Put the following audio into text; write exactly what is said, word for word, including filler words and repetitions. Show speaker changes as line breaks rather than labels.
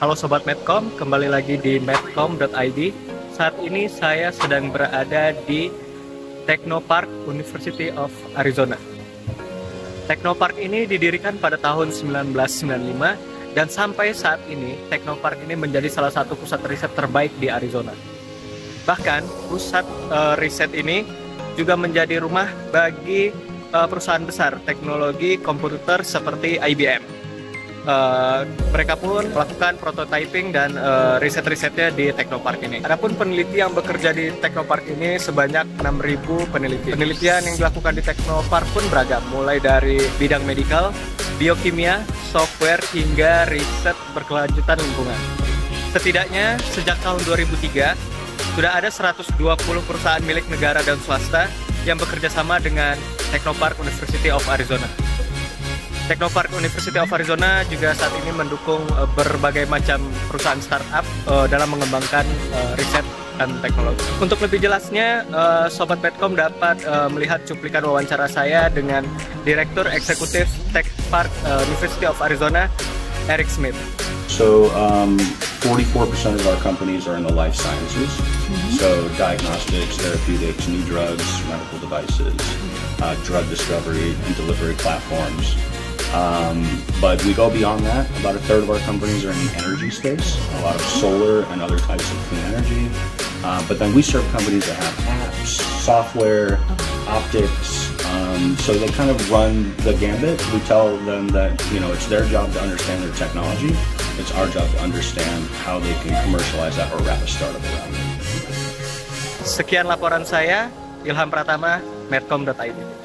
Halo Sobat Medcom, kembali lagi di medcom dot i d. Saat ini saya sedang berada di Technopark University of Arizona. Technopark ini didirikan pada tahun seribu sembilan ratus sembilan puluh lima dan sampai saat ini Technopark ini menjadi salah satu pusat riset terbaik di Arizona. Bahkan pusat uh, riset ini juga menjadi rumah bagi uh, perusahaan besar teknologi komputer seperti I B M. Uh, mereka pun melakukan prototyping dan uh, riset-risetnya di Technopark ini. Adapun peneliti yang bekerja di Technopark ini sebanyak enam ribu peneliti. Penelitian yang dilakukan di Technopark pun beragam, mulai dari bidang medikal, biokimia, software, hingga riset berkelanjutan lingkungan. Setidaknya sejak tahun dua ribu tiga, sudah ada seratus dua puluh perusahaan milik negara dan swasta yang bekerja sama dengan Technopark University of Arizona. Technopark University of Arizona juga saat ini mendukung uh, berbagai macam perusahaan startup uh, dalam mengembangkan uh, riset dan teknologi. Untuk lebih jelasnya, uh, Sobat Medcom dapat uh, melihat cuplikan wawancara saya dengan Direktur Eksekutif Technopark uh, University of Arizona, Eric Smith.
So, um, forty-four percent of our companies are in the life sciences. Mm-hmm. So, diagnostics, therapeutics, new drugs, medical devices, uh, drug discovery and delivery platforms. Um, but we go beyond that. About a third of our companies are in the energy space, a lot of solar and other types of clean energy. Uh, but then we serve companies that have apps, software, optics. Um, so they kind of run the gambit. We tell them that, you know, it's their job to understand their technology. It's our job to understand how they can commercialize that or wrap a startup around it.
Sekian laporan saya, Ilham Pratama, medcom dot i d.